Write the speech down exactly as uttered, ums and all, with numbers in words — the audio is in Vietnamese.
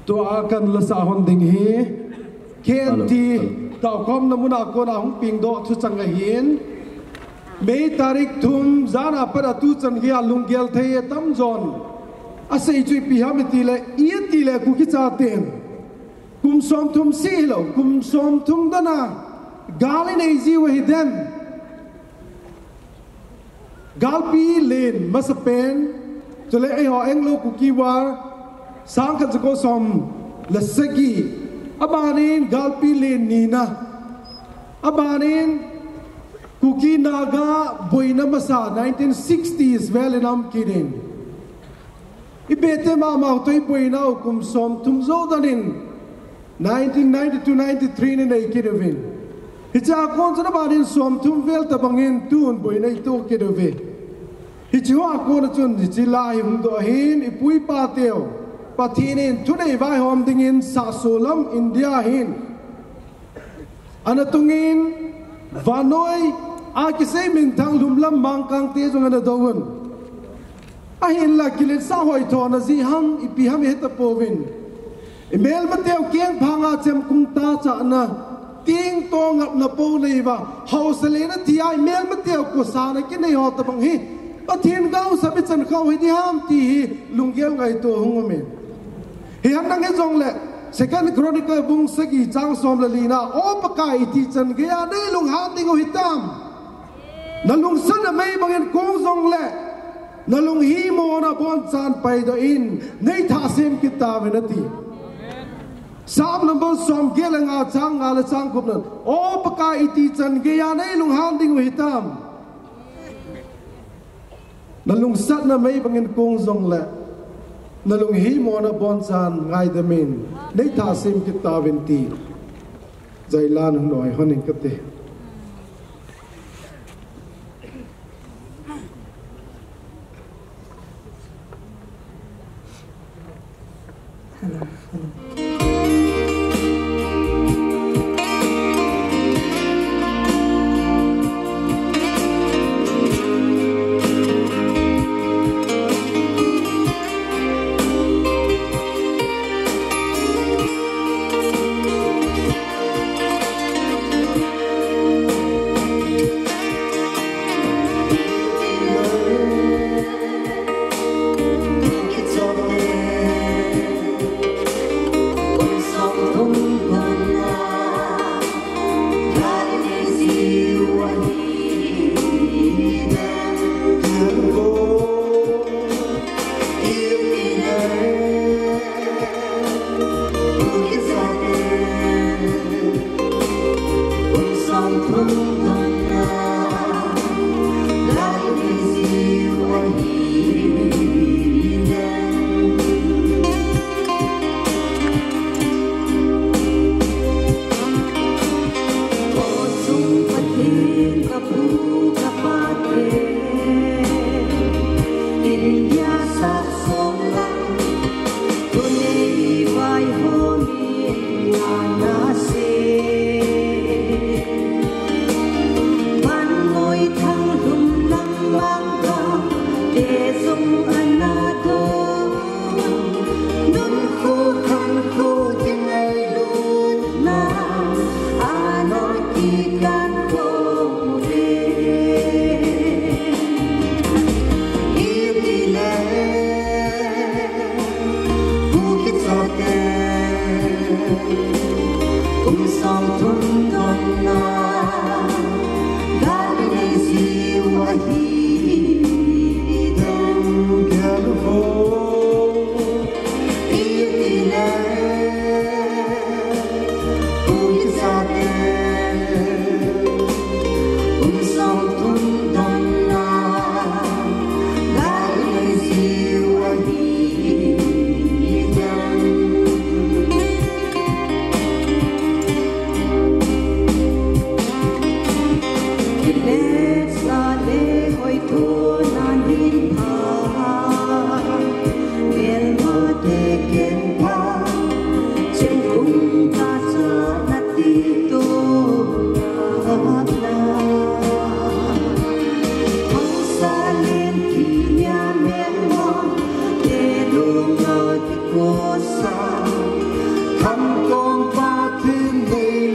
tua akan lasa honding hi kenti tao kom namuna ko na hung ping do thu chang hin mei tarik thum zana pada tu chan gia lunggel thei tam zon asei chui pi hamiti le ie ti le ku ki cha tem kum som thum si lo kum som thum dana gali nei ji wa hidem galpi len masapen chole ai ho englo ku ki war sang kan ko som lasagi abanin galpi len nina abanin kuki naga boina masa nineteen sixties velinam kidin ibete ma ma toi boina kum som tum zo danin nineteen ninety-two ninety-three ne nei kidovin hicha kon jana barin som tum vel ta bangin tun boina itu kidove hichwa kon chun hichilai hum do hin ipui pa teo pathinin thunei vai hom dingin sa solam india hin anatungin vanoi a kisei min thang lum lam mang kang te jong ana dawun a hin la kilen sa hoi thona ji ham ipi ham heta povin email mateu keng phanga chem kum ta cha na ting to ngap na po nei wa house le na ti ai email mateu ko sa na ki nei ho ta bang hi pathin gau sabi chan khau hi di ham ti hi lunggel ngai to hungome hi ham nang e jong le second chronicle bung sagi chang som la lina o pakai ti chan ge ya nei lung ha ti go hitam nalung san mai bangin kong zong le nalung hi mo na bon chan pai do in nei tha sem kita venati sam number som gelenga chang ngala chang kup na o pakai ti chan ge ya nei lung han ding hitam nalung sat na mai bangin kong zong le nalung hi mo na bon chan ngai de min nei tha sem kita venti jailan noi honing kate Hãy subscribe cho kênh Ghiền Mì Gõ để không bỏ lỡ những video hấp dẫn. con ba thiên về